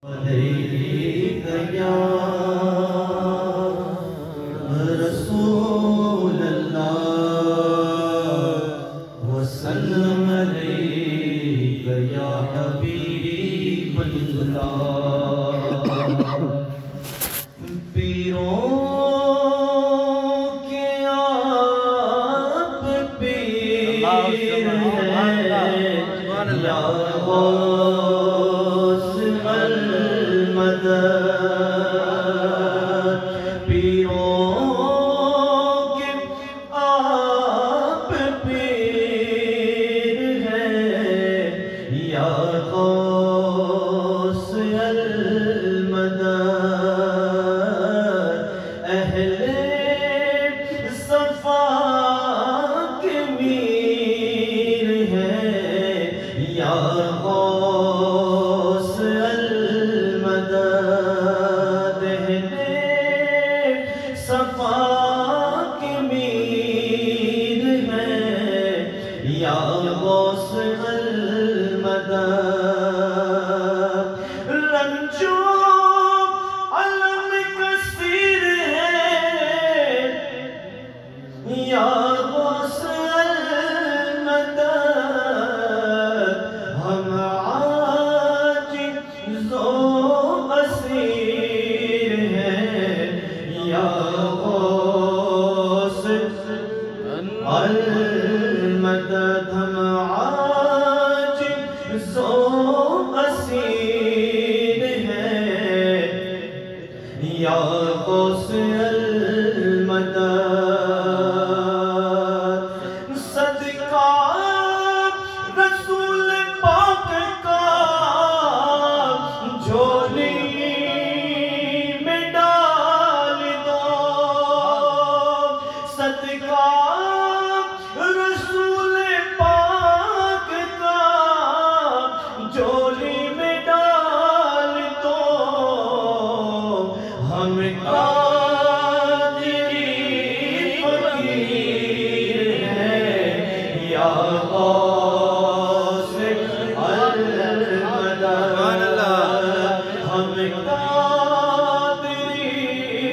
علیک یا رسول اللہ وسلم علیک یا حبیب اللہ پیروں کے آپ پیر ہیں یا غوث المدد پیروں کے آپ پیر ہیں یا غوث المدد اہل صفا کے میر ہیں یا غوث المدد اہل صفا کے میر ہیں یا غوث المدد رنجو علم کثیر ہے یا غوث المدد ہم عاجز و اسیر ہیں یا غوث المدد ہم عاجز و اسیر ہیں یا غوث المدد صدقہ رسول پاک کا جھولی میں ڈال دو صدقہ رسول پاک کا جھولی میں ڈال دو ہم قادری فقیر ہیں یا غوث المدد ہم قادری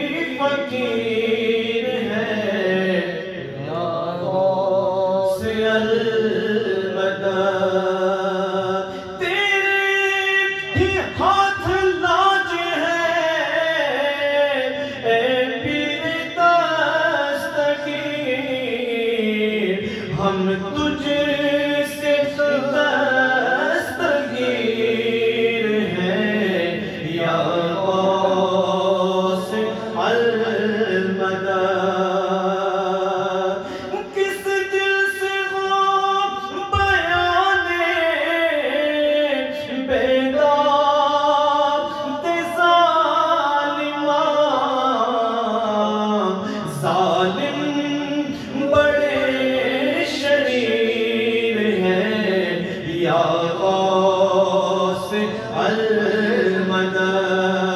فقیر ہیں یا غوث المدد تیرے ہی ہاتھ لاج ہے اے پیر دستگیر ہم تجھ سے دستگیر ہیں یا غوث المدد کس دل سے ہو بیانے بیداد ظالمان ظالم بڑے شریر ہیں یا غوث المدد